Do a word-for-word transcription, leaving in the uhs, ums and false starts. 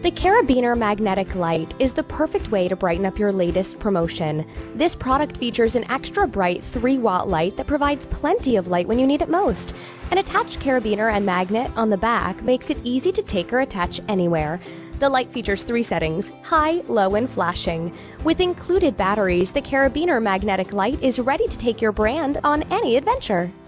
The Carabiner Magnetic Light is the perfect way to brighten up your latest promotion. This product features an extra bright three watt light that provides plenty of light when you need it most. An attached carabiner and magnet on the back makes it easy to take or attach anywhere. The light features three settings: high, low, and flashing. With included batteries, the Carabiner Magnetic Light is ready to take your brand on any adventure.